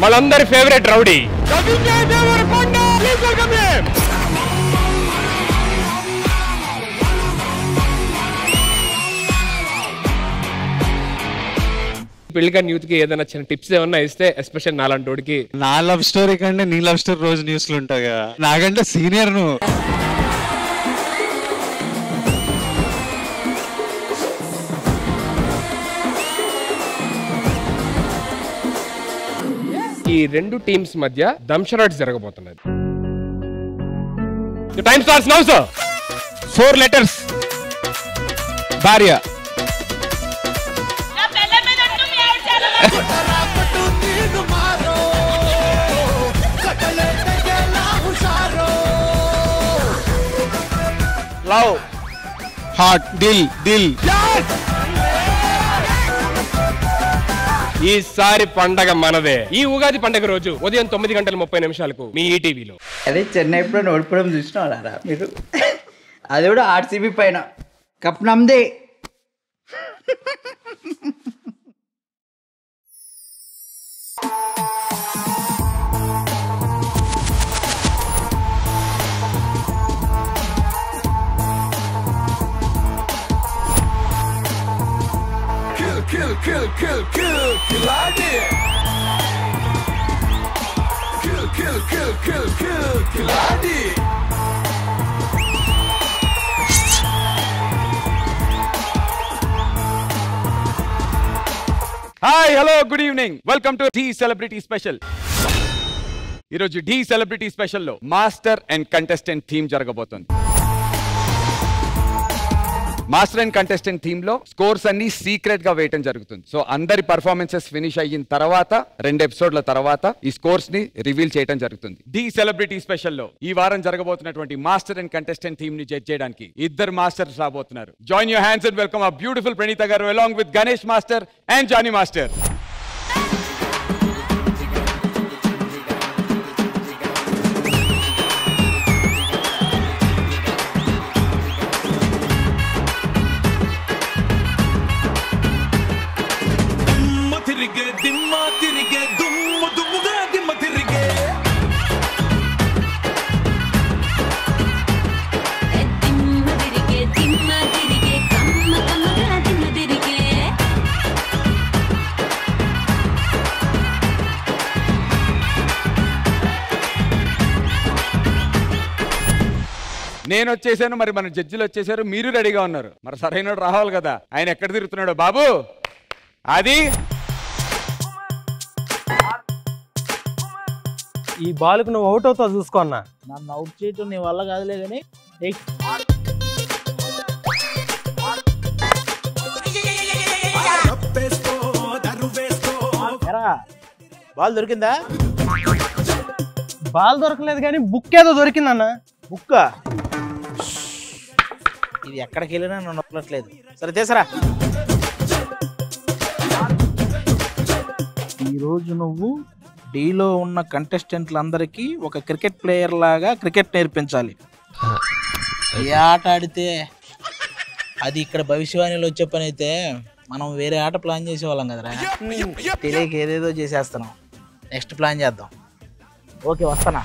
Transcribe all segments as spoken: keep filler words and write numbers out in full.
వాళ్ళందరి favourite rowdy పెళ్లికాని youth కి ఏదైనా చిన్న టిప్స్ ఏమన్నా ఇస్తే ఎస్పెషల్ నాలాంటి వాడికి. నా లవ్ స్టోరీ కంటే నీ లవ్ స్టోరీ రోజు న్యూస్ లో ఉంటాయి కదా, నాకంటే సీనియర్ నువ్వు. ఈ రెండు టీమ్స్ మధ్య దంషరాట్ జరగబోతున్నది. Time starts now sir. Four letters. భార్య. లవ్. హార్ట్. దిల్. దిల్. ఈసారి పండగ మనదే. ఈ ఉగాది పండగ రోజు ఉదయం తొమ్మిది గంటల ముప్పై నిమిషాలకు మీ ఈటీవీలో. అదే చెన్నై ఎప్పుడో ఓడిపోవడం చూసినారా మీరు? అది కూడా ఆర్సీబీ పైన. కప్ నమ్దే. Kill, kill, kill, kill, kill, I did. Kill, kill, kill, kill, kill, kill, I did. Hi, hello, good evening. Welcome to Dhee celebrity special. ఈరోజు ఢీ సెలబ్రిటీ స్పెషల్లో మాస్టర్ అండ్ కంటెస్టెంట్ థీమ్ జరగబోతుంది. మాస్టర్ అండ్ కంటెస్టెంట్ థీమ్ లో scores అన్ని secret గా వేయటం జరుగుతుంది. So అందరి performances finish అయిన తర్వాత రెండు ఎపిసోడ్ల తర్వాత ఈ స్కోర్స్ ని రివీల్ చేయడం జరుగుతుంది. ది సెలబ్రిటీ స్పెషల్లో ఈ వారం జరగబోతున్నటువంటి మాస్టర్ అండ్ కంటెస్టెంట్ థీమ్ ని జడ్జ్ చేయడానికి ఇద్దరు మాస్టర్స్ రాబోతున్నారు. Join your hands and welcome our beautiful Praneetha garu along with Ganesh master and Jani master. నేను వచ్చేసాను, మరి మన జడ్జిలు వచ్చేసారు, మీరు రెడీగా ఉన్నారు. మరి సరైన రావాలి కదా. ఆయన ఎక్కడ తిరుగుతున్నాడు బాబు? అది ఈ బాల్కు నువ్వు అవుట్ అవుతావు చూసుకో అన్న. నన్ను అవుట్ చేయటం నీ వల్ల కాదులే కానీ బాల్ దొరికిందా? బాల్ దొరకలేదు కానీ బుక్ ఏదో దొరికిందన్న. బుక్క ఇది ఎక్కడికి వెళ్ళినా నన్ను నొక్కట్లేదు. సరే చేసరా. ఈరోజు నువ్వు డీలో ఉన్న కంటెస్టెంట్లందరికీ ఒక క్రికెట్ ప్లేయర్ లాగా క్రికెట్ నేర్పించాలి. ఏ ఆట ఆడితే అది ఇక్కడ భవిష్యవాణిలో వచ్చే పని అయితే మనం వేరే ఆట ప్లాన్ చేసేవాళ్ళం కదరా. తెలియక ఏదేదో చేసేస్తున్నాం. నెక్స్ట్ ప్లాన్ చేద్దాం. ఓకే, వస్తానా?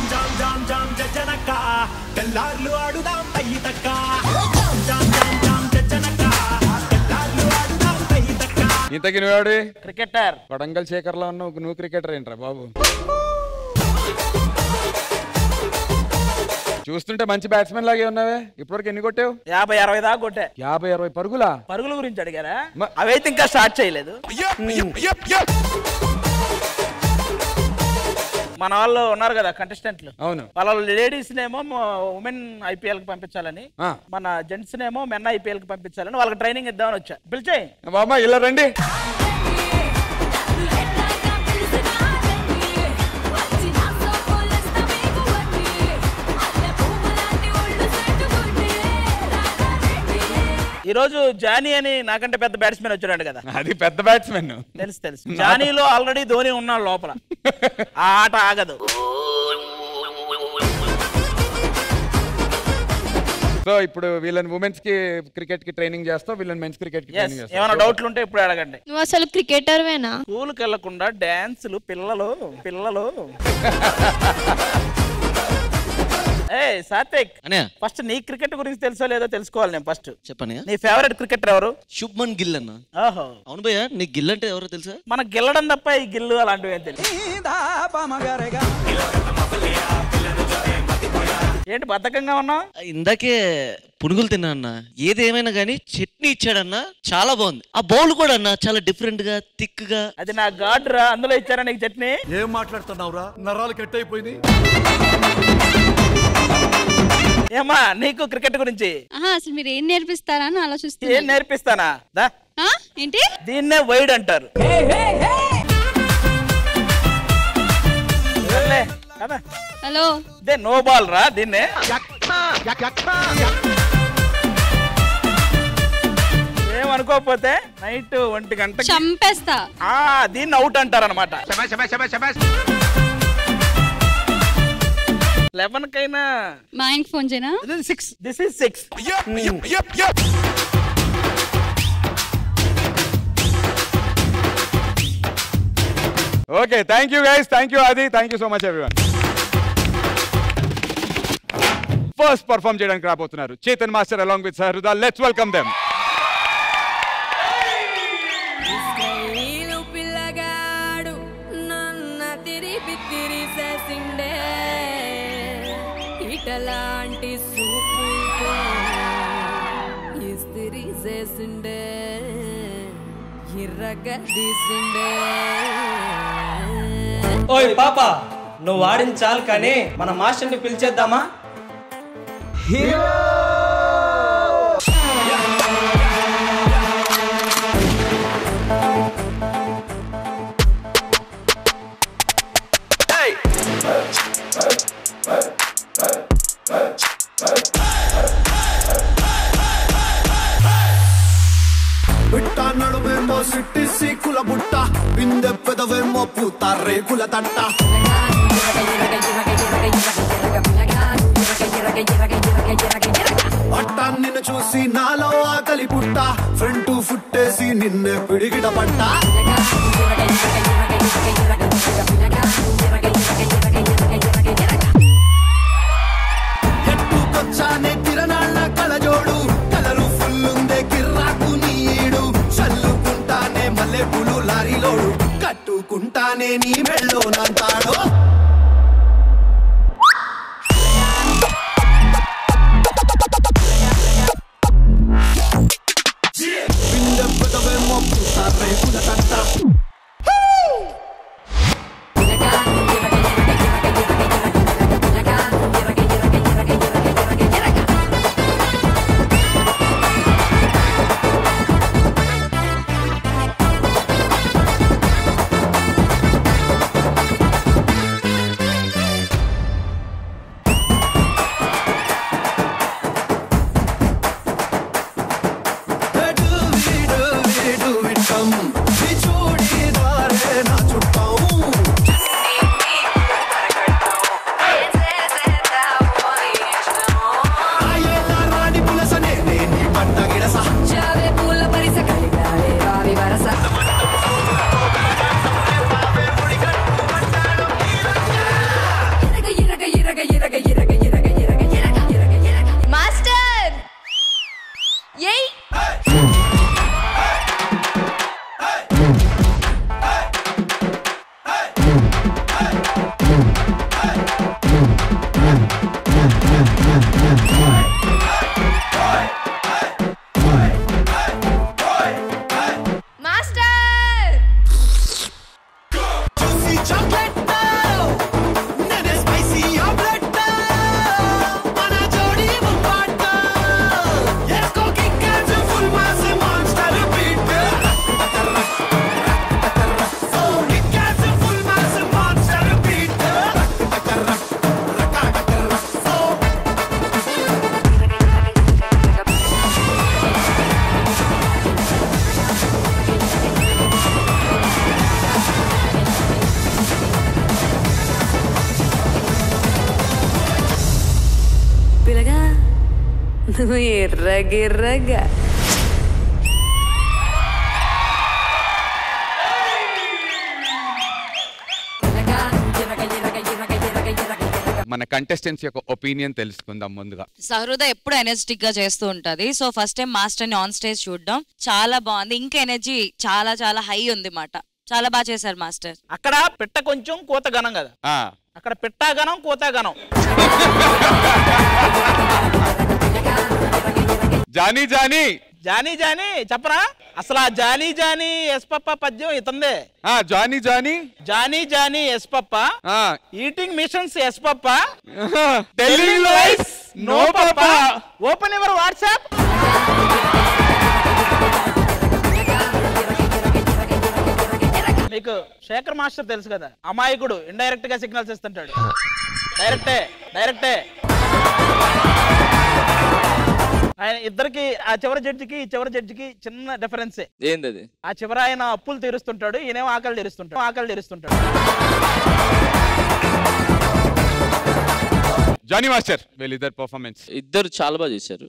ఇంతకి నువ్వేవాడు? క్రికెటర్. కొడంగల్ శేఖర్ లో ఉన్నావు, నువ్వు క్రికెటర్ ఏంట్రా బాబు? చూస్తుంటే మంచి బ్యాట్స్మెన్ లాగే ఉన్నావే. ఇప్పటివరకు ఎన్ని కొట్టావు? యాభై అరవై దాకా కొట్టా. యాభై అరవై పరుగులా? పరుగుల గురించి అడిగారా? అవైతే ఇంకా స్టార్ట్ చేయలేదు. మన వాళ్ళు ఉన్నారు కదా కంటెస్టెంట్లు. అవును. వాళ్ళ లేడీస్ నేమో ఉమెన్ ఐపీఎల్ కి పంపించాలని, మన జెంట్స్ నేమో మెన్ ఐపీఎల్ కి పంపించాలని వాళ్ళకి ట్రైనింగ్ ఇద్దామని వచ్చా. పిలిచాయి బాబా, ఇలా రండి. ఈ రోజు జానీ అని నాకంటే పెద్ద బ్యాట్స్మెన్ వచ్చాడు కదా. అది పెద్ద బ్యాట్స్మెన్ తెలుసు తెలుసు. జానీలో ఆల్రెడీ ధోని ఉన్నాడు లోపల. ఆ ఆట ఆగదు. సో ఇప్పుడు వీళ్ళని ఉమెన్స్ కి క్రికెట్ కి ట్రైనింగ్ చేస్తావు, వీళ్ళని మెన్స్ క్రికెట్ కి ట్రైనింగ్ చేస్తావు. ఏమైనా డౌట్లు ఉంటే ఇప్పుడు అడగండి. నువ్వు అసలు క్రికెటర్వేనా? స్కూల్కి వెళ్లకుండా డాన్సులు పిల్లలు పిల్లలు ఏ సాత్విక్ అనే ఫస్ట్ నీ క్రికెట్ గురించి తెలుసో లేదో తెలుసుకోవాలి నేను ఫస్ట్. చెప్పని. నీ ఫేవరెట్ క్రికెటర్ ఎవరు? శుభ్మన్ గిల్ అన్న. ఓహో అవును భయ్య, నీ గిల్ అంటే ఎవరో తెలుసా? మనకు గెల్లడం తప్ప ఈ గిల్లు అలాంటివి ఏం తెలియదు. ఏంటి బద్ధకంగా ఉన్నావు? ఇందాకే పునుగులు తిన్నా అన్న. ఏదేమైనా గానీ చట్నీ ఇచ్చాడన్న, చాలా బాగుంది. ఆ బౌల్ కూడా అన్న చాలా డిఫరెంట్ గా థిక్ గా. అది నా గాడ్ రా, అందులో ఇచ్చారా నీకు చట్నీ? ఏం మాట్లాడుతున్నావురా, నరాలు కట్ అయిపోయింది. ఏమా నీకు క్రికెట్ గురించి అసలు మీరు ఏం నేర్పిస్తారా అని ఆలోచిస్తున్నా. ఏం నేర్పిస్తానా? దా ఏంటి దీన్నే వైడ్ అంటారు. హలో దే నో బాల్ రా దీన్నే. ఏమనుకోకపోతే నైట్ ఒంటి గంట చంపేస్తా. దీన్ని అవుట్ అంటారు అనమాట. లెవెన్ కైనా మా ఆయనకి ఫోన్ చేయనా? Six this is six. Okay, thank you guys, thank you Aadi, thank you so much everyone. First perform చేయడానికి రాబోతున్నారు Chetan master along with Sahruda. Let's welcome them. ఇటలాంటి సూపుతో ఇస్త్రీ చేసిండే ఇర్రగదీసిండే. ఓయ్ పాప, నువ్వు వాడిన చాలు కానీ మన మాస్టర్ని పిలిచేద్దామా? బిట్ట నడుమేమో సిట్టి సీకుల బుట్ట, బిందె పెదవేమో పూత రేకుల తట్ట. పట్ట నిన్ను చూసి నాలో ఆకలి పుట్ట, ఫ్రంట్ ఫుట్టేసి నిన్నే పిడిగిడ పట్ట. ఎట్టుకొచ్చానే కిరణాళ్ళ కలజోడు, కలరు ఫుల్లుందే కిర్రాకు నీడు. చల్లుకుంటానే మల్లె పులు లారీలోడు, కట్టుకుంటానే నీ మెళ్ళో నంతాడో. బిందె పెదవేమో పూత రేకుల తట్ట. నువ్వు ఎర్రగిర్రగా. మన కంటెస్టెంట్స్ యొక్క ఒపీనియన్ తెలుసుకుందాం ముందుగా. సహృద ఎప్పుడు ఎనర్జెటిక్ గా చేస్తూ ఉంటది. సో ఫస్ట్ టైం మాస్టర్ ని ఆన్ స్టేజ్ చూడడం చాలా బాగుంది. ఇంకా ఎనర్జీ చాలా చాలా హై ఉంది మాట. చాలా బాగా చేశారు మాస్టర్. అక్కడ పిట్ట కొంచెం కోత గనం కదా, అక్కడ పిట్ట గనం కోత గనం. జానీ జానీ జానీ జానీ చెప్పరా అసలు ఆ జానీ జానీ ఎస్ పప్ప పద్యం ఇతందే. Johnny Johnny Johnny Johnny yes papa eating missions yes papa telling lies no papa. Open your WhatsApp. మీకు శేఖర్ మాస్టర్ తెలుసు కదా, అమాయకుడు ఇండైరెక్ట్ గా సిగ్నల్స్ ఇస్తుంటాడు. డైరెక్టే డైరెక్టే ఆయన ఇద్దరికి ఆ చివరి జడ్జికి ఈ చివరి జడ్జికి చిన్న డిఫరెన్సే. ఏంటది? ఆ చివరి ఆయన అప్పులు తీరుస్తుంటాడు, ఈయనేమో ఆకలి తీరుస్తుంటాడు ఆకలి తీరుస్తుంటాడు జానీ మాస్టర్ వీళ్ళిద్దరు పర్ఫార్మెన్స్ ఇద్దరు చాలా బాగా చేశారు.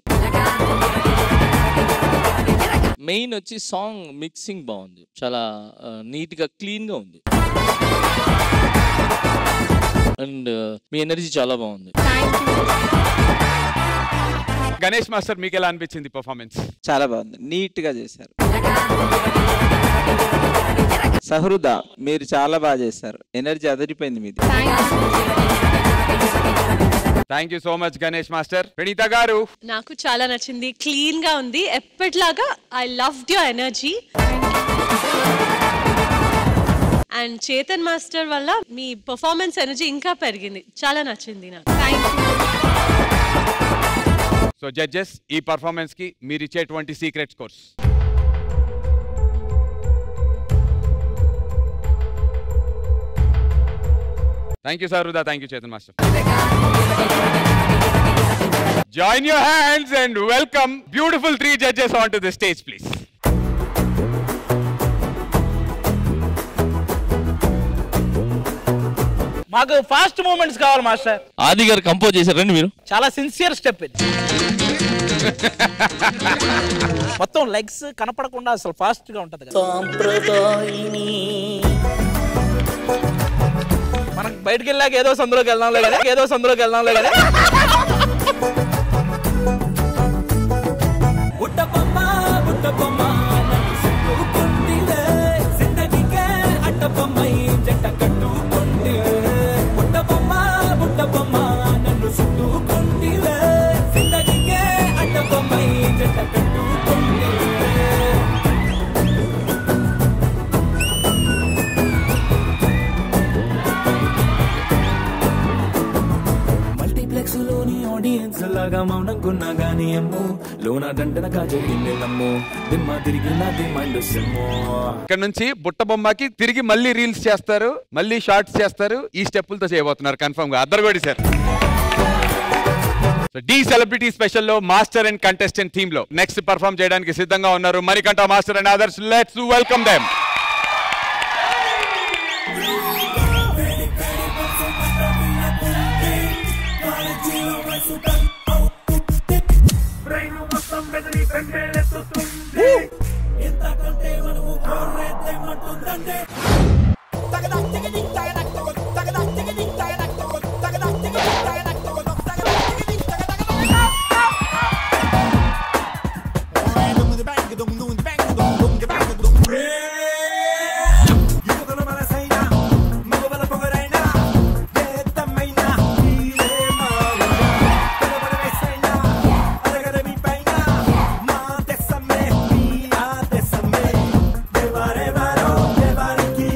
మెయిన్ వచ్చి సాంగ్ మిక్సింగ్ బాగుంది, చాలా నీట్ గా క్లీన్ గా ఉంది. అండ్ మీ ఎనర్జీ చాలా బాగుంది. గణేష్ మాస్టర్ మీకు ఎలా అనిపించింది పర్ఫార్మెన్స్? చాలా బాగుంది, నీట్ గా చేశారు. సహృద మీరు చాలా బాగా చేశారు, ఎనర్జీ అదిరిపోయింది మీది. Thank you so much Ganesh master. Praneetha garu నాకు చాలా నచ్చింది, క్లీన్ గా ఉంది ఎప్పటిలాగా. I loved your energy. And Chetan master వల్ల మీ పర్ఫార్మెన్స్ ఎనర్జీ ఇంకా పెరిగింది, చాలా నచ్చింది నాకు. Thank you. సో జడ్జెస్ ఈ పర్ఫార్మెన్స్ కి మీరు ఇచ్చేటువంటి secret scores. Thank you Sahruda, thank you Chetan master. Join your hands and welcome beautiful three judges on to the stage please. మాకు ఫాస్ట్ మూమెంట్స్ కావాలి మాస్టర్. ఆది గారు కంపోజ్ చేశారండి మీరు. చాలా సిన్సియర్ స్టెప్ ఇది. మొత్తం లెగ్స్ కనపడకుండా అసలు ఫాస్ట్ గా ఉంటది కదా. మనం బయటకు వెళ్ళాక ఏదో సందులోకి వెళ్దాంలే కదా ఏదో సందులోకి వెళ్దాంలే కదా. లాగా మౌనంకున్నా గానీ అమ్ము లోన దండనగా జరిగింది నమ్ము దిమ్మ తిరిగి నా దిమ్మండు సిమ్ము. ఇక్కడ నుంచి బుట్ట బొమ్మకి తిరిగి మళ్ళీ రీల్స్ చేస్తారు, మళ్ళీ షార్ట్స్ చేస్తారు. ఈ స్టెప్పులతో చేయబోతున్నారు కన్ఫర్మ్ గా. అద్దరు కూడా సార్. డి సెలబ్రిటీ స్పెషల్ లో మాస్టర్ అండ్ కంటెస్టెంట్ థీమ్ లో నెక్స్ట్ పర్ఫార్మ్ చేయడానికి సిద్ధంగా ఉన్నారు Manikanta master and others. Let's welcome them. Devare varo, devare ki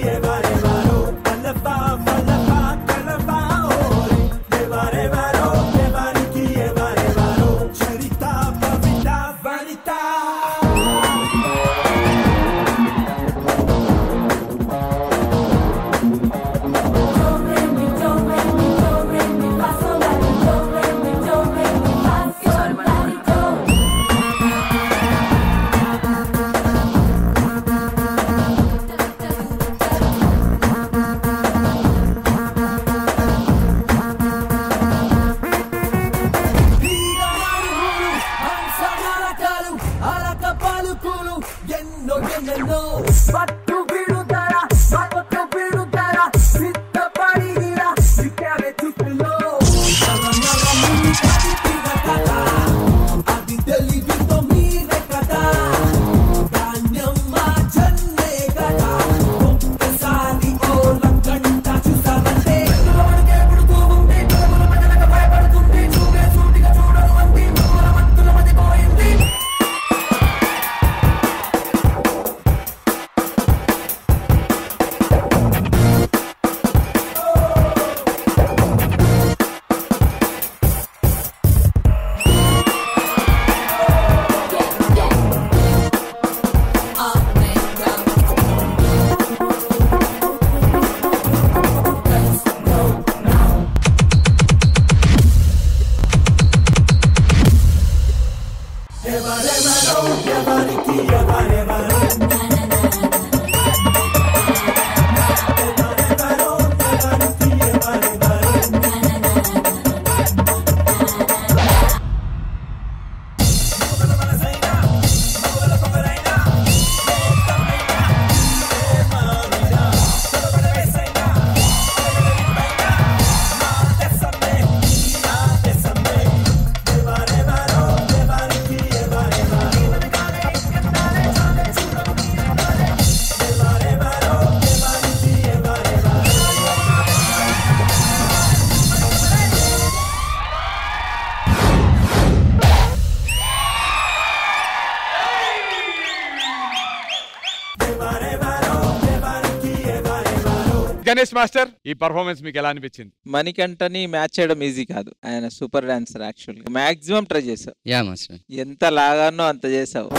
Ganesh master, ఈ పర్ఫార్మెన్స్ మీకు ఎలా అనిపించింది? మణికంఠని మ్యాచ్ చేయడం ఈజీ కాదు, ఆయన super dancer. Actual maximum try చేసావు. Yeah master. ఎంత లాగానో అంత చేసావు.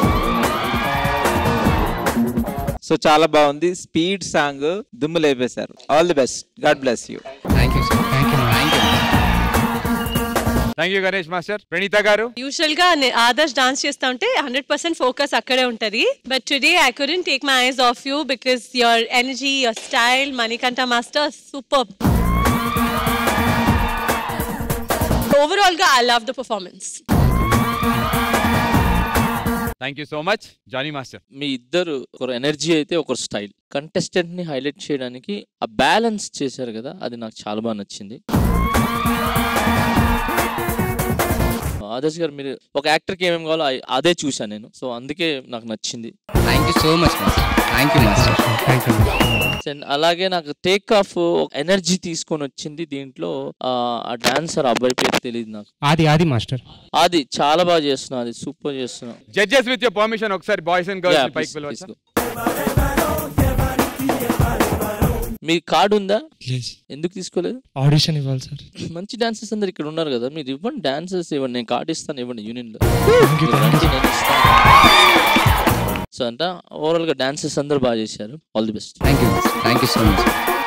సో చాలా బాగుంది. స్పీడ్ సాంగ్ దుమ్ము లేపేశారు. All the best. God bless you. Thank you sir. Thank you thank you thank you Ganesh master. Praneetha garu, usual గా ఆదర్శ్ డాన్స్ చేస్తా ఉంటే హండ్రెడ్ పర్సెంట్ ఫోకస్ అక్కడే ఉంటది. But today I couldn't take my eyes off you because your energy, your style, Manikanta master super. Overall గా I love the performance. Thank you so much. Jani master, మీ ఇద్దరు ఒకరు energy అయితే ఒకరు స్టైల్. కంటెస్టెంట్ ని highlight చేయడానికి ఆ బ్యాలెన్స్ చేశారు కదా, అది నాకు చాలా బాగా నచ్చింది. ఆదర్శ్ గారు, మీరు ఒక యాక్టర్కి ఏమేమి కావాలో అదే చూసాను నేను, సో అందుకే నాకు నచ్చింది. Thank you so much master. Thank you master. Thank you. అలాగే నాకు టేక్ ఆఫ్ ఎనర్జీ తీసుకొని వచ్చింది దీంట్లో. ఆ డాన్సర్ అబ్బాయి పేరు తెలియదు నాకు. ఆది ఆది మాస్టర్. అది చాలా బాగా చేస్తున్నా, అది సూపర్ చేస్తున్నా. జడ్జెస్ విత్ యువర్ పర్మిషన్ ఒకసారి బాయ్స్ అండ్ గర్ల్స్ పైకి పిలవచ్చా? మీ కార్డు ఉందా? ఎందుకు తీసుకోలేదు? ఆడిషన్ ఇవ్వాలి సార్. మంచి డాన్సర్స్ అందరు ఇక్కడ ఉన్నారు కదా, మీరు ఇవ్వండి, డాన్సర్స్ ఇవ్వండి, నేను కార్డు ఇస్తాను, ఇవ్వండి యూనియన్ లో. సో అంట ఓవరాల్ గా డాన్సర్స్ అందరూ బాగా చేశారు. All the best. Thank you thank you so much.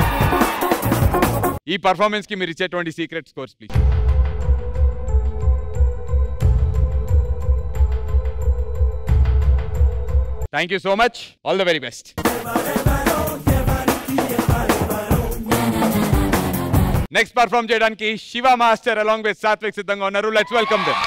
ఈ పర్ఫార్మెన్స్ కి మీరు ఇచ్చేటువంటి secret scores please. Thank you so much. All the very best. Next perform చేయడానికి Shiva master along with Sathvik సిద్ధంగా ఉన్నారు. Let's welcome them.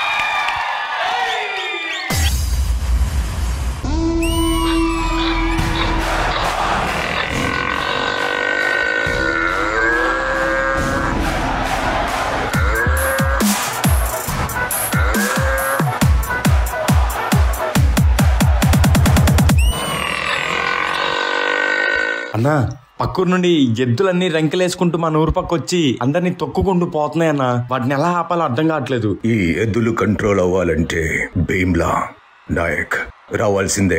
అన్నా, పక్కూరు నుండి ఎద్దులన్నీ రెంకలేసుకుంటూ మన ఊరు పక్క వచ్చి అందరినీ తొక్కుకుంటూ పోతున్నాయన్నా. వాటిని ఎలా ఆపాలో అర్థం కావట్లేదు. ఈ ఎద్దులు కంట్రోల్ అవ్వాలంటే భీమ్లా నాయక్ రావాల్సిందే.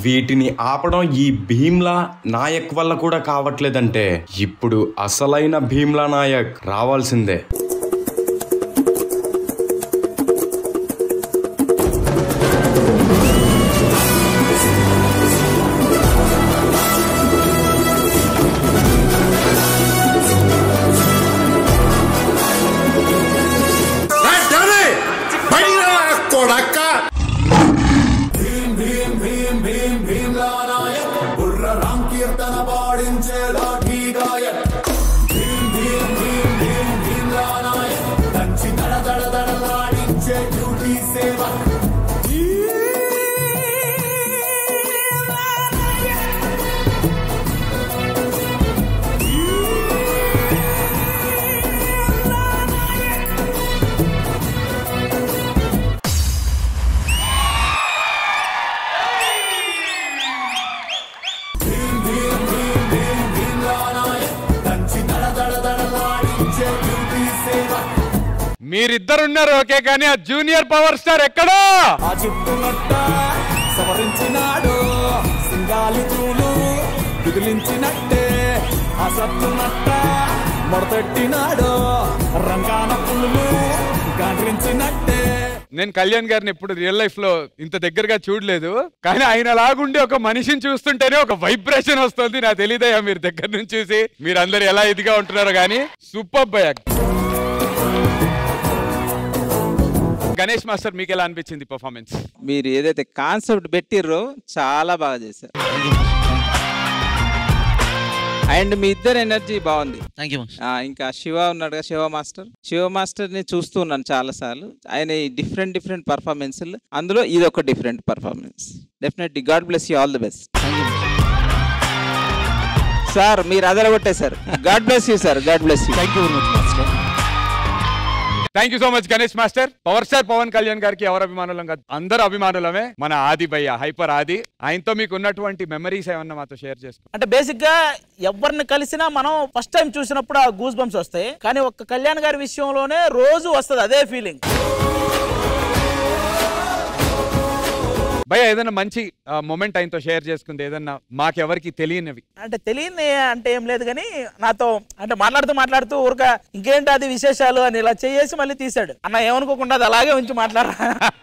వీటిని ఆపడం ఈ భీమ్లా నాయక్ వల్ల కూడా కావట్లేదంటే ఇప్పుడు అసలైన భీమ్లా నాయక్ రావాల్సిందే. మీరిద్దరున్నారు ఓకే, కానీ ఆ జూనియర్ పవర్ స్టార్ ఎక్కడో? ఆ చుట్టునట్ట సవరించినాడు సింగాలి తూలు విదిలించినట్టే ఆ సత్తునట్ట మొడతెట్టినాడు రంగాన పుల్లు గాండ్రించినట్టే. నేను కళ్యాణ్ గారిని ఎప్పుడు రియల్ లైఫ్ లో ఇంత దగ్గరగా చూడలేదు, కానీ ఆయన లాగుండి ఒక మనిషిని చూస్తుంటేనే ఒక వైబ్రేషన్ వస్తుంది. నాకు తెలియదయ్యా మీరు దగ్గర నుంచి చూసి మీరు అందరు ఎలా ఇదిగా ఉంటున్నారో, కానీ సూపర్ భయ్యా. గణేష్ మాస్టర్ మీకు ఎలా అనిపించింది పర్ఫార్మెన్స్? మీరు ఏదైతే కాన్సెప్ట్ పెట్టిర్రో చాలా బాగా చేశారు. అండ్ మీ ఇద్దరు ఎనర్జీ బాగుంది. ఇంకా శివ ఉన్నాడు కదా, శివ మాస్టర్ శివ మాస్టర్ ని చూస్తూ ఉన్నాను చాలా సార్లు. ఆయన డిఫరెంట్ డిఫరెంట్ పర్ఫార్మెన్స్, అందులో ఇది ఒక different performance. Definitely god bless you, all the best. Sir మీరు అదరగొట్టేశారు. God bless you sir, god bless you. Thank you very much master. Thank you so much Ganesh master. Power star Pavan Kalyan గారికి ఎవరు అభిమానులం కాదు, అందరు అభిమానులమే. మన ఆది భయ్య, హైపర్ ఆది, ఆయనతో మీకు ఉన్నటువంటి మెమరీస్ ఏమన్నా మాతో షేర్ చేసుకో. అంటే బేసిక్ గా ఎవరిని కలిసినా మనం ఫస్ట్ టైం చూసినప్పుడు ఆ గూస్ బంప్స్ వస్తాయి, కానీ ఒక్క కళ్యాణ్ గారి విషయంలోనే రోజు వస్తుంది అదే ఫీలింగ్. భయ్య ఏదైనా మంచి మూమెంట్ ఆయనతో షేర్ చేసుకుంది, ఏదన్నా మాకెవరికి తెలియనివి? అంటే తెలియని అంటే ఏం లేదు, కానీ నాతో అంటే మాట్లాడుతూ మాట్లాడుతూ ఊరక ఇంకేంటి అది విశేషాలు అని ఇలా చేసి మళ్ళీ తీసాడు. అన్న ఏమనుకోకుండా అది అలాగే ఉంచి మాట్లాడరా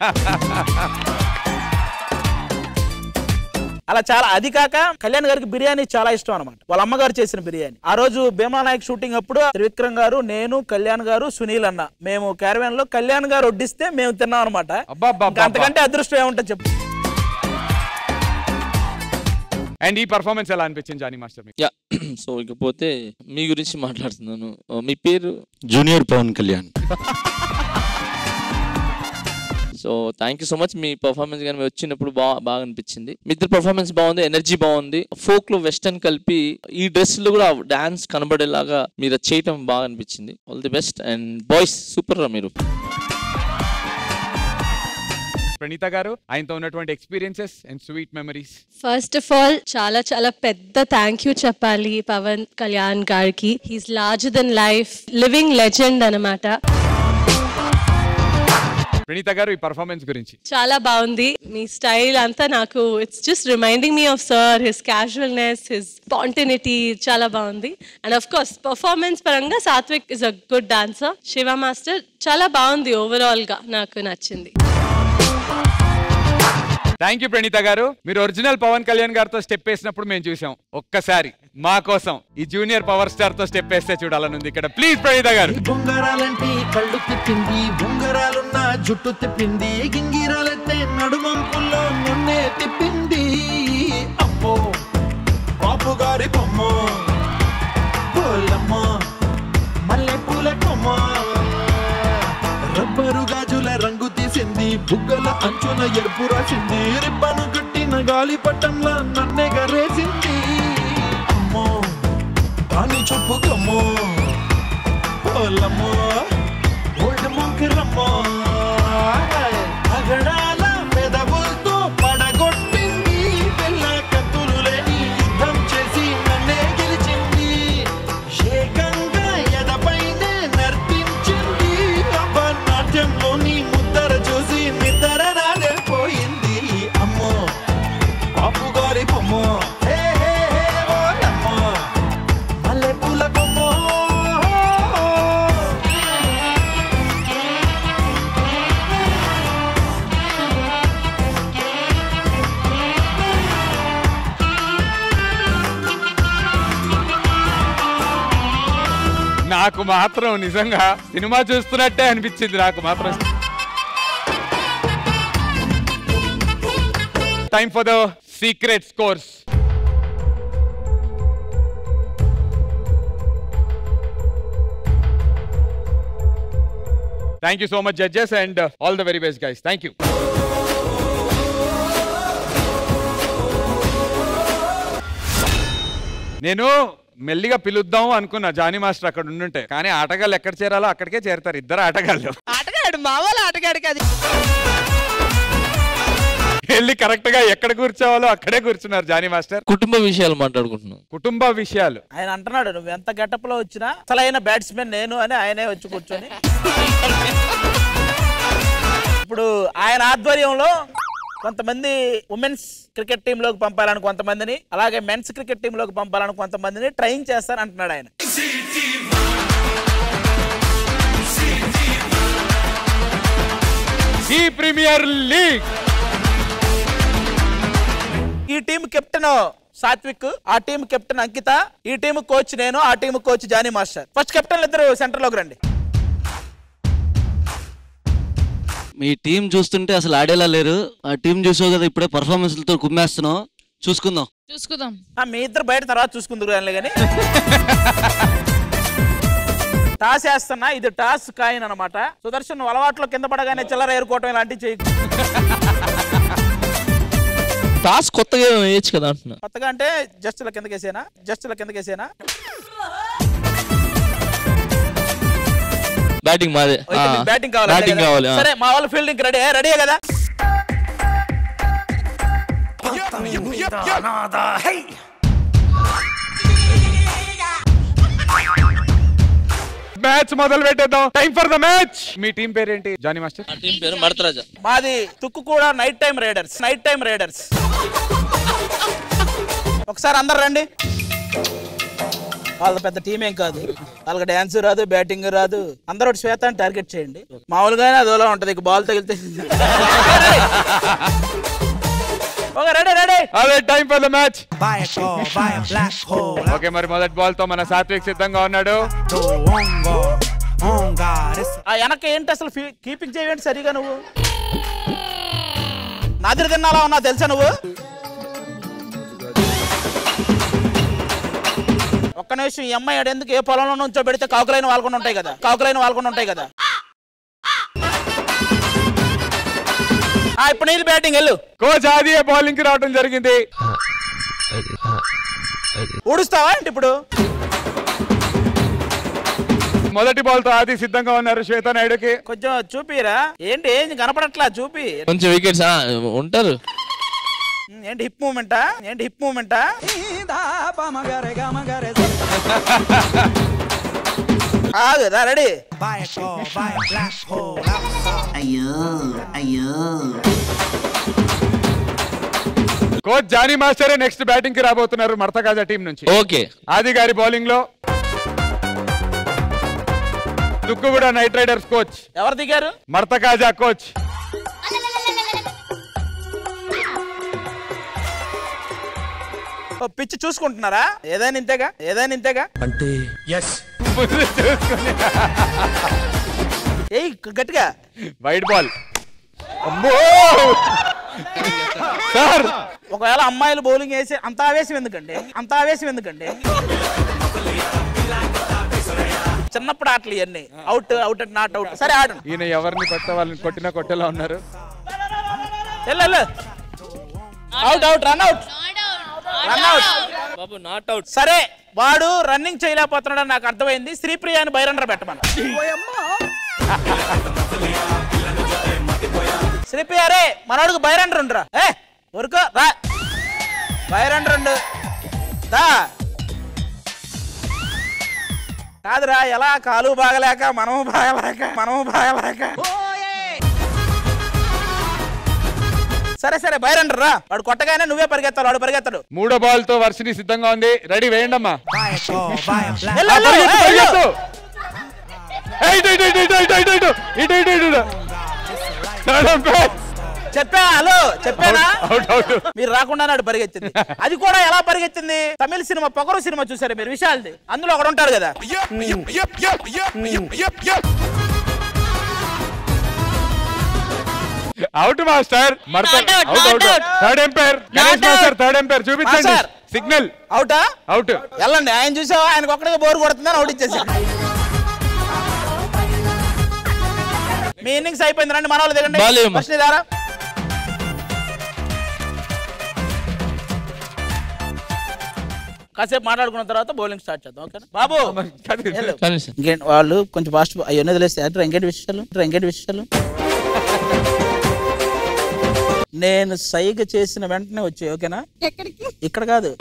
అలా చాలా. అది కాక కళ్యాణ్ గారికి బిర్యానీ చాలా ఇష్టం అనమాట, వాళ్ళ అమ్మగారు చేసిన బిర్యానీ. ఆ రోజు భీమా నాయక్ షూటింగ్ అప్పుడు త్రివిక్రమ్ గారు, నేను, కళ్యాణ్ గారు, సునీల్ అన్న మేము క్యారవాన్ లో కళ్యాణ్ గారు వడ్డిస్తే మేము తిన్నాం అనమాట. అంతకంటే అదృష్టం ఏముంటుంది చెప్పు. అండ్ ఈ పర్ఫార్మెన్స్ ఎలా అనిపించింది జానీ మాస్టర్ మీకు? యా, సో ఇకపోతే మీ గురించి మాట్లాడుతున్నాను. మీ పేరు? Junior Pavan Kalyan. So thank you so much. మీ పర్ఫార్మెన్స్ కానీ వచ్చినప్పుడు బాగా బాగా అనిపించింది. మీ ఇద్దరు పర్ఫార్మెన్స్ బాగుంది, ఎనర్జీ బాగుంది. ఫోక్ లో వెస్టర్న్ కలిపి ఈ డ్రెస్ లో కూడా డాన్స్ కనబడేలాగా మీరు చేయటం బాగా అనిపించింది. All the best. And boys super రా మీరు. ప్రణీత గారు, ఆయనతో ఉన్నటువంటి experiences and sweet memories. First of all చాలా చాలా పెద్ద థ్యాంక్ యూ చెప్పాలి పవన్ కళ్యాణ్ గారికి. He's larger than life, living legend అన్నమాట. ప్రణీత గారు, ఈ పర్ఫార్మెన్స్ గురించి? చాలా బాగుంది. మీ స్టైల్ అంతా నాకు it's just reminding me of sir, his casualness, his spontaneity చాలా బాగుంది. అండ్ ఆఫ్ కోర్స్ పర్ఫార్మెన్స్ పరంగా Sathvik is a good dancer. Shiva master చాలా బాగుంది, ఓవరాల్ గా నాకు నచ్చింది. థ్యాంక్ యూ ప్రణీత గారు. మీరు ఒరిజినల్ పవన్ కళ్యాణ్ గారితో స్టెప్ వేసినప్పుడు మేము చూసాం. ఒక్కసారి మా కోసం ఈ జూనియర్ పవర్ స్టార్ తో స్టెప్ వేస్తే చూడాలనుంది ఇక్కడ. ప్లీజ్ ప్రణీత గారు. బొంగరాలంటే కళ్ళు తిప్పింది, బొంగరాలున్న జుట్టు తిప్పింది, గింగిరాలెత్తే నడుమంపుల్లో నన్నే తిప్పింది. అమ్మో బాబు గారి బొమ్మ, పోలమ్మ మల్లె పూల కొమ్మ, రబ్బరు గాజుల రంగు తీసింది, బుగ్గల అంచున ఎరుపు రాసింది, రిబ్బను కట్టిన గాలి పట్టంలా నన్నే గరేసింది. అమ్మో దాని చెప్పుకమ్మో, పోలమ్మో ఓల్డ్ మొంకిరమ్మో, అగడాల పెదవులతో పడగొట్టింది, పిల్ల కత్తులు లేని యుద్ధం చేసి నన్నే గెలిచింది, ఏకంగా ఎదపైనే నర్తించింది, నాట్యంలోని ముద్దర చూసి నిద్ర నాడే పోయింది. అమ్మో పాపు గోదావరి బొమ్మ హే హే హే ఓ యమ్మ మల్లె పూల బొమ్మ నాకు మాత్రం నిజంగా సినిమా చూస్తున్నట్టే అనిపించింది నాకు మాత్రం. Time for the secret scores. Thank you so much judges and all the very best guys. Thank you. నేను మెల్లిగా పిలుద్దాం అనుకున్నా జానీ మాస్టర్ అక్కడ ఉండుంటే, కానీ ఆటగాళ్ళు ఎక్కడ చేరాలో అక్కడికే చేరతారు ఇద్దరు ఆటగాళ్ళు. ఆటగాడు మా వాళ్ళ ఆటగాడు కాదు. వెళ్ళి కరెక్ట్ గా ఎక్కడ కూర్చోవాలో అక్కడే కూర్చున్నారు జానీ మాస్టర్. కుటుంబ విషయాలు మాట్లాడుకుంటున్నాం. కుటుంబ విషయాలు ఆయన అంటున్నాడు నువ్వు ఎంత గెటప్ లో వచ్చినా అసలైన బ్యాట్స్మెన్ నేను అని ఆయనే వచ్చి కూర్చొని ఇప్పుడు ఆయన ఆధ్వర్యంలో కొంతమంది ఉమెన్స్ క్రికెట్ టీమ్ లోకి పంపాలని కొంతమందిని, అలాగే మెన్స్ క్రికెట్ టీమ్ లోకి పంపాలని కొంతమందిని ట్రైన్ చేస్తాను అంటున్నాడు ఆయన. ఈ ప్రీమియర్ లీగ్ ఈ టీం కెప్టెన్ సాత్విక్, ఆ టీం కెప్టెన్ అంకిత, ఈ టీం కోచ్ నేను, ఆ team coach Jani master. First captain ఇద్దరు సెంటర్ లోకి రండి. మీ టీం చూస్తుంటే అసలు ఆడేలా లేరు. ఆ టీం చూసావు కదా ఇప్పుడే పర్ఫార్మెన్స్లతో కుమ్మేస్తున్నావు. చూసుకుందాం చూసుకుందాం మీ ఇద్దరు బయట తర్వాత చూసుకుందరు కానీ టాస్ వేస్తున్నా. ఇది టాస్ కాయిన్ అనమాట. సుదర్శన్ నువ్వు అలవాట్లో కింద పడగానే చిల్లర ఏరుకోవటం ఇలాంటివి చేయకు. టాస్ కొత్తగా వేయచ్చు కదా అంటున్నా. కొత్తగా అంటే జస్ట్ ఇలా కిందకేసేనా, జస్ట్ ఇలా కిందకేసేనా. బ్యాటింగ్ మాదే. బ్యాటింగ్ కావాలి. బ్యాటింగ్ కావాలి. సరే మా వాళ్ళు ఫీల్డింగ్ రెడీ రెడీ కదా. మ్యాచ్ మొదలు పెట్టేద్దాం. Time for the match. మీ టీం పేరేంటి జానీ మాస్టర్? టీం పేరు మడతరాజా. మాది తుక్కు కూడా night time riders. Night time riders. ఒకసారి అందరు రండి. వాళ్ళ పెద్ద టీం ఏం కాదు, వాళ్ళకి డాన్స్ రాదు, బ్యాటింగ్ రాదు. అందరూ శ్వేతాన్ని టార్గెట్ చేయండి. మామూలుగానే అదోలా ఉంటది, బాల్ తగిలితే. Okay ready ready. అదే time for the match. Okay మరి మొదటి బాల్ తో మన సాత్విక్ సిద్ధంగా ఉన్నాడు. ఆ వెనక ఏంటి అసలు కీపింగ్ చేయండి సరిగా. నువ్వు నాదిరి తిన్నాలా ఉన్నా తెలుసా నువ్వు? ఒక్క నిమిషం. ఈ అమ్మాయి ఎందుకు ఏ పొలంలో నుంచో పెడితే కాకులైన వాళ్ళకుండా ఉంటాయి కదా, కాకులైన వాళ్ళకుండా ఉంటాయి కదా. ఇప్పుడు నీది బ్యాటింగ్ వెళ్ళు. కోచ్ ఆది బౌలింగ్ కి రావడం జరిగింది. ఊడుస్తావా ఏంటి ఇప్పుడు? మొదటి బాల్ తో ఆది సిద్ధంగా ఉన్నారు శ్వేత నాయుడుకి. కొంచెం చూపిరా. ఏంటి ఏం కనపడట్లా, చూపి. కొంచెం వికెట్స్ ఉంటారు. ఏంటి హిప్ మూమెంటా? ఏంటి హిప్ మూమెంటా? ఆగుదా రెడీ. అయ్యో అయ్యో. కోచ్ జానీ మాస్టరే నెక్స్ట్ బ్యాటింగ్ కి రాబోతున్నారు మర్తకాజా టీం నుంచి. ఓకే. ఆది గారి బౌలింగ్ లో తుక్కుగూడ నైట్ రైడర్స్ కోచ్. ఎవరు దిగారు? మర్తకాజా కోచ్. పిచ్చి చూసుకుంటున్నారా? ఏదైనా ఇంతేగా, ఏదైనా ఇంతేగా అంటే ఎస్. ఏ గట్టిగా. White ball. అమ్మో సార్, ఒకవేళ అమ్మాయిలు బౌలింగ్ వేసి అంత ఆవేశం ఎందుకండి? అంత ఆవేశం ఎందుకండి? చిన్నప్పుడు ఆటలు ఇవన్నీ. Out out and not out. సరే ఆడు. ఈయన ఎవరిని కొట్ట వాళ్ళని కొట్టినా కొట్టేలా ఉన్నారు. Out out run out run out. బాబు నాట్ అవుట్. సరే వాడు రన్నింగ్ చేయలేకపోతున్నాడు నాకు అర్థమైంది. శ్రీప్రియాని బైరన్ పెట్టమను. శ్రీప్రియ రే మనోడుకు బైరన్ రెండురా. ఏ ఊరుకో రా. బైరన్ రెండు దా. కాదురా, ఎలా కాలు బాగలేక మనము బాగలేక మనము బాగలేక సరే సరే బయరండి రా, వాడు కొట్టగానే నువ్వే పరిగెత్తాలి, వాడు పరిగెత్తాడు. మూడో బాల్ తో వర్షిని సిద్ధంగా ఉంది, రెడీ వేయండి అమ్మా. చెప్పా హలో చెప్పానా, మీరు రాకుండా నాడు పరిగెత్తింది. అది కూడా ఎలా పరిగెత్తింది, తమిళ సినిమా పొగరు సినిమా చూసారు మీరు, విశాల్ది, అందులో ఒకడు ఉంటాడు కదా. Out master, third umpire Ganesh master, third umpire చూపించండి సిగ్నల్. అవుటా? అవుట్. వెళ్ళండి, ఆయన చూసావా, ఆయనకు ఒక్కడిగా బోర్ కొడుతుందని అవుట్ ఇచ్చేసాడు. మీ ఇన్నింగ్స్ అయిపోయింది, రండి మన వాళ్ళు దిగండి. దారా కాసేపు మాట్లాడుకున్న తర్వాత బౌలింగ్ స్టార్ట్ చేద్దాం, ఓకేనా బాబు? ఇంకేంటి వాళ్ళు కొంచెం ఫాస్ట్ అవన్నీ వదిలేస్తారు. ఇంకేంటి విషయాలు, ఇంకేంటి విషయాలు. నేను సైగ చేసిన వెంటనే వచ్చాయి, ఓకేనా? ఇక్కడ కాదు,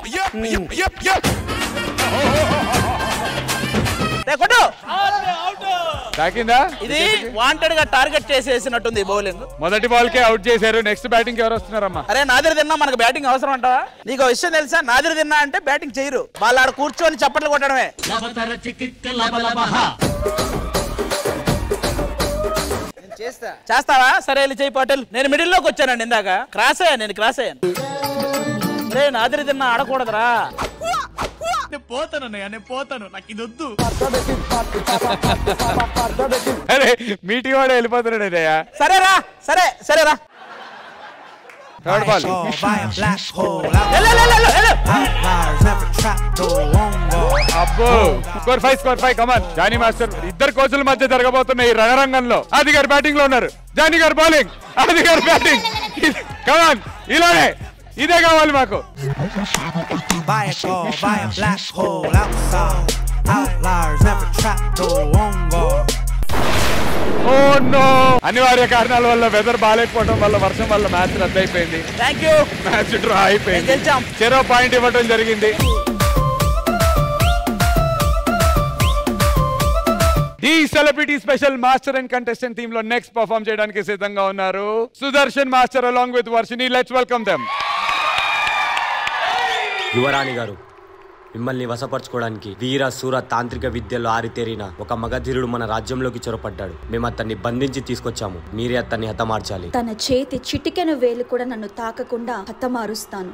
ఇది వాంటెడ్ గా టార్గెట్ చేసేసినట్టుంది బౌలింగ్. మొదటి బాల్ కే అవుట్ చేశారు. నెక్స్ట్ బ్యాటింగ్ ఎవరు వస్తున్నారమ్మా? అరే నాదిరి తిన్నా మనకు బ్యాటింగ్ అవసరం అంటావా? నీకు విషయం తెలుసా, నాదిరి తిన్నా అంటే బ్యాటింగ్ చేయరు, వాళ్ళు ఆడ కూర్చొని చప్పట్లు కొట్టడమే. చేస్తావా? సరే వెళ్ళి చెయ్యి పాటల్. నేను మిడిల్ లోకి వచ్చానండి ఇందాక, క్రాస్ అయ్యాను, నేను క్రాస్ అయ్యాను. రే నాదిరి తిన్నా ఆడకూడదురా. పోతాను నేను పోతాను, నాకు ఇది వద్దు. అరే మీటింగ్ వాడు వెళ్ళిపోతున్నాడు. సరేరా సరే సరేరా. Third ball. అబ్బో score five, score five. Come on Jani master, ఇద్దరు కోచ్ల మధ్య జరగబోతున్న ఈ రణరంగంలో ఆది గారు బ్యాటింగ్ లో ఉన్నారు, జానీ గారు బౌలింగ్, ఆది గారు బ్యాటింగ్. కమాన్ ఇలానే, ఇదే కావాలి మాకు. అనివార్య కారణాల వల్ల, వెదర్ బాగాలేకపోవడం వల్ల, వర్షం వల్ల మ్యాచ్ రద్దు అయిపోయింది. మ్యాచ్ డ్రా అయిపోయింది. చెరో పాయింట్ ఇవ్వడం జరిగింది. ఈ celebrity special master and contestant team లో నెక్స్ట్ పర్ఫార్మ్ చేయడానికి సిద్ధంగా ఉన్నారు Sudarshan master along with Varshini. Let's welcome them. యువరాణి గారు, మిమ్మల్ని వశపరచుకోవడానికి వీర సూర తాంత్రిక విద్యలో ఆరితేరిన ఒక మగధీరుడు మన రాజ్యంలోకి చొరపడ్డాడు. మేము అతన్ని బంధించి తీసుకొచ్చాము, మీరే అతన్ని హతమార్చాలి. తన చేతి చిటికెన వేలు కూడా నన్ను తాకకుండా హతమారుస్తాను.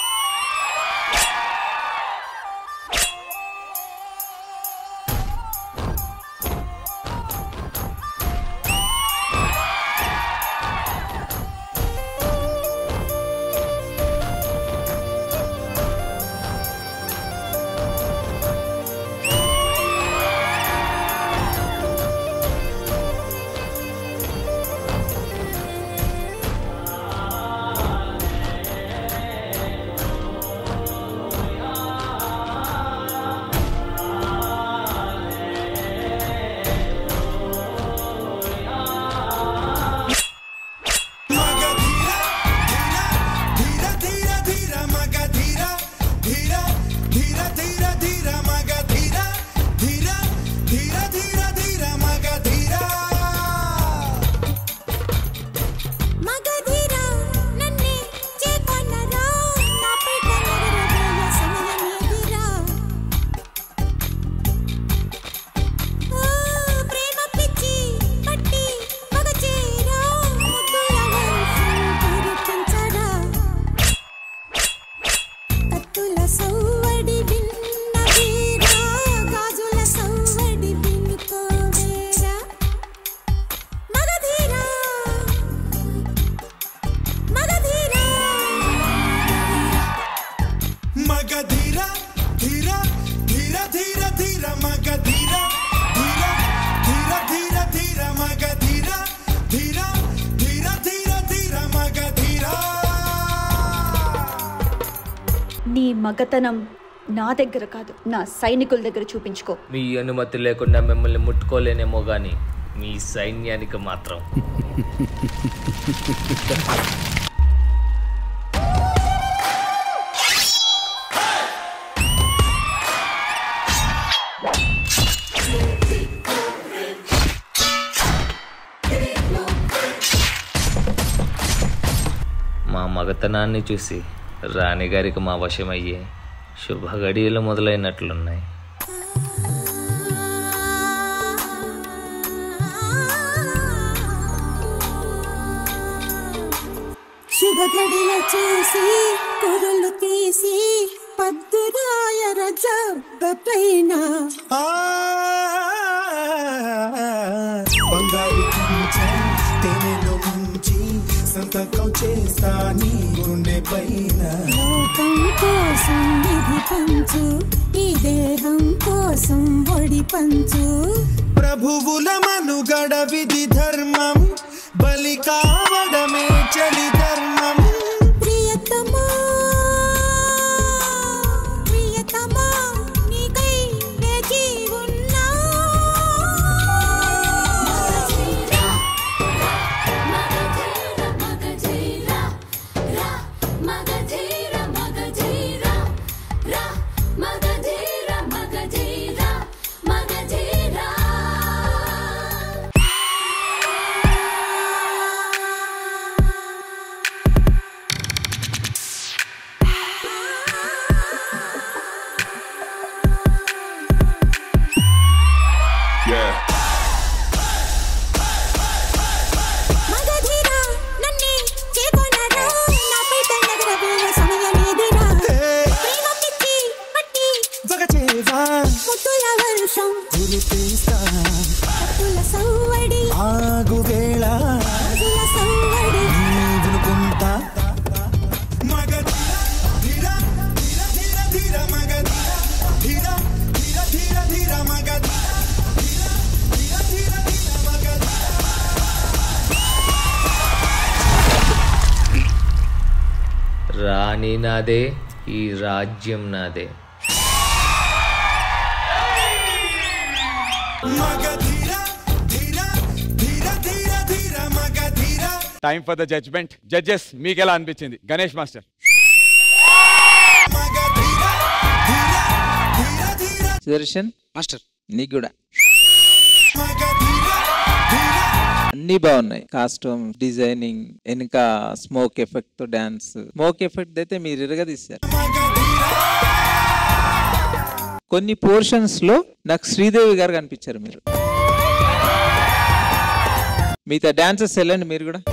నీ మగతనం నా దగ్గర కాదు, నా సైనికుల దగ్గర చూపించుకో. మీ అనుమతి లేకుండా మిమ్మల్ని ముట్టుకోలేనేమో గాని మీ సైన్యానికి మాత్రం. మా మగతనాన్ని చూసి రాణిగారికి మా వశమయ్యే శుభగడియలు మొదలైనట్లున్నాయి. శుభగడియ చూసి కురులు తీసి పద్దురాయర జబ్బ పైన బంగారు తేనెలో ముంచి సంతకం చేస్తా నీ గుండె పైన. లోకం కోసం నిధి పంచు ఈ దేహం కోసం ఒడి పంచు. ప్రభువుల మనుగడ విధి ధర్మం బలి కావడమే చలి ధర్మం. ప్రియతమా ప్రియతమా నీకై వేచి ఉన్నా. ఆగు వేళ నీవునుకుంటా మగ ధీర ధీర ధీర ధీర మగ ధీర ధీర ధీర ధీర మగ ధీర ధీర ధీర ధీర మగ. రాణి నాదే, ఈ రాజ్యం నాదే. Time for the judgment. Judges మీకు ఎలా అనిపించింది? గణేష్ మాస్టర్. సుదర్శన్ మాస్టర్ నీకు కూడా అన్ని బాగున్నాయి. కాస్ట్యూమ్ డిజైనింగ్, వెనుక స్మోక్ ఎఫెక్ట్ తో డాన్స్. స్మోక్ ఎఫెక్ట్ అయితే మీరు ఇరగా తీశారు. కొన్ని పోర్షన్స్ లో నాకు శ్రీదేవి గారు కనిపించారు మీరు. మిగతా డాన్సెస్ వెళ్ళండి మీరు కూడా.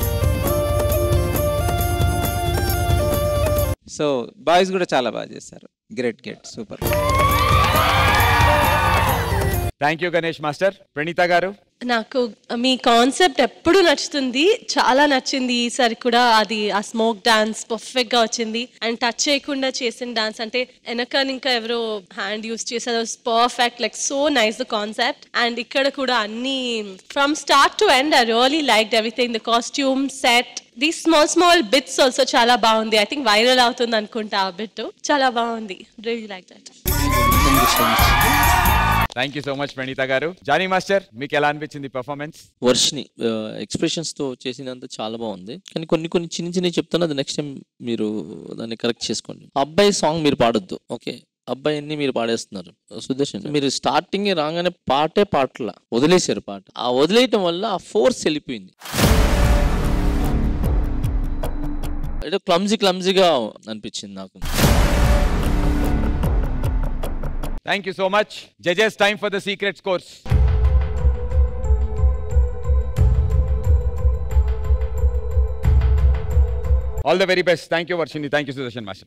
సో బాయ్స్ కూడా చాలా బాగా చేశారు. Great get super. Thank you Ganesh master. Praneetha garu. నాకు మీ కాన్సెప్ట్ ఎప్పుడు నచ్చుతుంది, చాలా నచ్చింది ఈసారి కూడా. అది ఆ స్మోక్ డాన్స్ పర్ఫెక్ట్ గా వచ్చింది. అండ్ టచ్ చేయకుండా చేసిన డాన్స్ అంటే వెనక ఇంకా ఎవరో హ్యాండ్ యూస్ చేసేది perfect, like so nice the concept. And ఇక్కడ కూడా అన్ని from start to end I really liked everything. The costume, set, the small small bits also చాలా బాగుంది. ఐ థింక్ వైరల్ అవుతుంది అనుకుంటా ఆ బిట్. చాలా బాగుంది. Really like that. Thank you so much Praneetha garu. Jani master మీకు ఎలా అనిపించింది పర్ఫార్మెన్స్? వర్షిని ఎక్స్ప్రెషన్స్ తో చేసినంత చాలా బాగుంది. కానీ కొన్ని కొన్ని చిన్న చిన్న చెప్తాను, అది నెక్స్ట్ టైం మీరు దాన్ని కరెక్ట్ చేసుకోండి. అబ్బాయి సాంగ్ మీరు పాడొద్దు, ఓకే? అబ్బాయిని మీరు పాడేస్తున్నారు. సుదర్శన్ మీరు స్టార్టింగ్ రాగానే పాటే పాటలా వదిలేశారు. పాట ఆ వదిలేయటం వల్ల ఆ ఫోర్స్ వెళ్ళిపోయింది. ఏదో క్లమ్జీ క్లమ్జీగా అనిపించింది నాకు. Thank you so much. Judges, time for the secret scores. All the very best. Thank you, Varshini. Thank you, Sudarshan Master.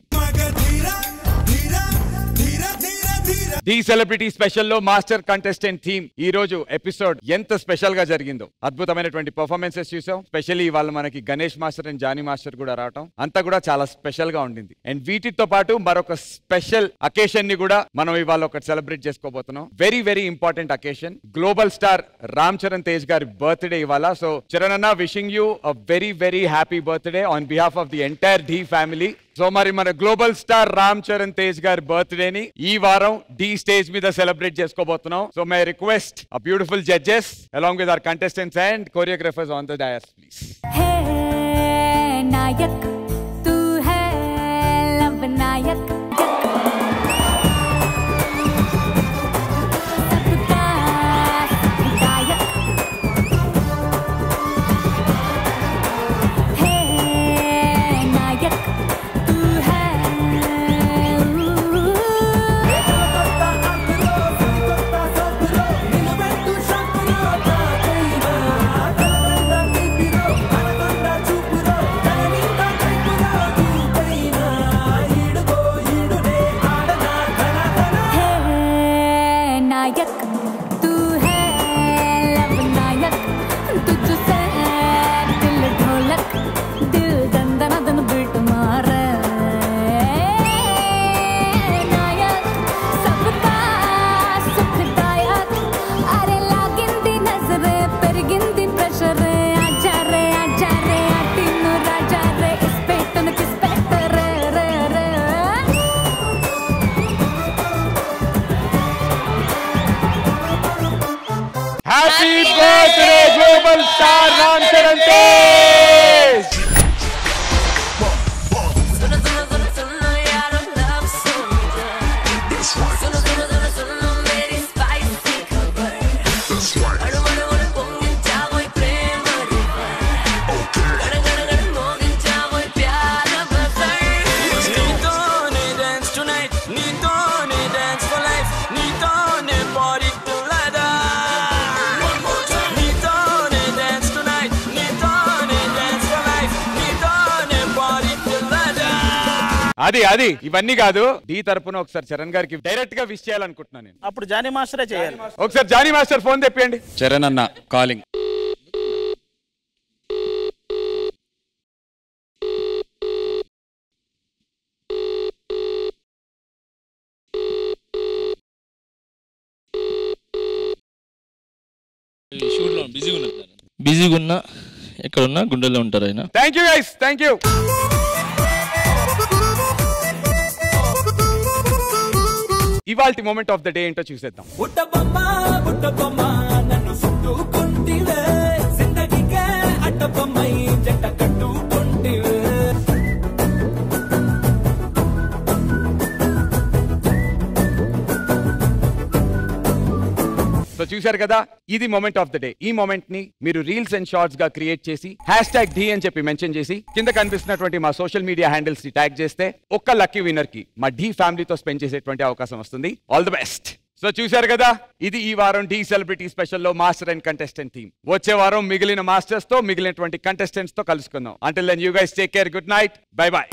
The celebrity special లో మాస్టర్ కంటెస్టెంట్ థీమ్ ఈ రోజు ఎపిసోడ్ ఎంత స్పెషల్ గా జరిగిందో. అద్భుతమైనటువంటి పర్ఫార్మెన్సెస్ చూసాం. స్పెషల్లీ ఇవాళ మనకి Ganesh master and Jani master కూడా రావటం అంతా కూడా చాలా స్పెషల్ గా ఉండింది. అండ్ వీటితో పాటు మరొక స్పెషల్ అకేషన్ ని కూడా మనం ఇవాళ ఒకటి సెలబ్రేట్ చేసుకోబోతున్నాం. Very very important occasion. Global star Ram Charan Tej గారి బర్త్డే ఇవాళ. సో చరణ్ అన్న, wishing you a very very happy birthday on behalf of the entire Dhee family. So మరి మన గ్లోబల్ స్టార్ రామ్ చరణ్ తేజ్ గారి బర్త్డేని ఈ వారం డి స్టేజ్ మీద సెలబ్రేట్ చేసుకోబోతున్నాం. So my request a beautiful judges along with our contestants and choreographers on the dais please. Hey Nayak తూ high love Nayak Nayak happy birthday global star Ram Charan Tej. అది అది ఇవన్నీ కాదు, ఈ తరపున ఒకసారి చరణ్ గారికి డైరెక్ట్ గా విష్ చేయాలనుకుంటున్నాను నేను. అప్పుడు జానీ మాస్టరే చేయాలి. ఒకసారి జానీ మాస్టర్ ఫోన్ తెప్పియండి. చరణ్ అన్న కాలింగ్. బిజీగా ఉన్నా ఎక్కడున్నా గుండెల్లో ఉంటారు ఆయన. Thank you guys, thank you. ఇవాల్టి మూమెంట్ ఆఫ్ ద డే ఏంటో చూసేద్దాం. సో చూశారు కదా, ఇది మూమెంట్ ఆఫ్ ద డే. ఈ మూమెంట్ ని మీరు రీల్స్ అండ్ షార్ట్స్ గా క్రియేట్ చేసి హ్యాష్ ట్యాగ్ ఢీ అని చెప్పి మెన్షన్ చేసి కింద కనిపిస్తున్నటువంటి మా సోషల్ మీడియా హ్యాండిల్స్ ని ట్యాగ్ చేస్తే ఒక్క లక్కీ విన్నర్ కి మా ఢీ ఫ్యామిలీతో స్పెండ్ చేసేటువంటి అవకాశం వస్తుంది. All the best. సో చూశారు కదా, ఇది ఈ వారం ఢీ సెలబ్రిటీ స్పెషల్ లో మాస్టర్ అండ్ కంటెస్టెంట్ టీమ్. వచ్చే వారం మిగిలిన మాస్టర్స్ తో మిగిలినటువంటి కంటెస్టెంట్స్ తో కలుసుకుందాం. Until then you guys take care, good night, bye bye.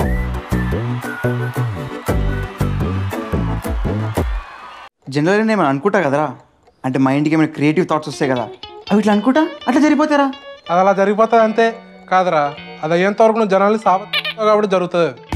జనరల్గా నేను అనుకుంటా కదరా, అంటే మైండ్కి ఏమైనా క్రియేటివ్ థాట్స్ వస్తాయి కదా, అవి ఇట్లా అనుకుంటా అట్లా జరిగిపోతారా? అది అలా జరిగిపోతుంది అంతే కాదురా, అది అయ్యేంత వరకు నువ్వు జనాలు సాబ కాబట్టి జరుగుతుంది.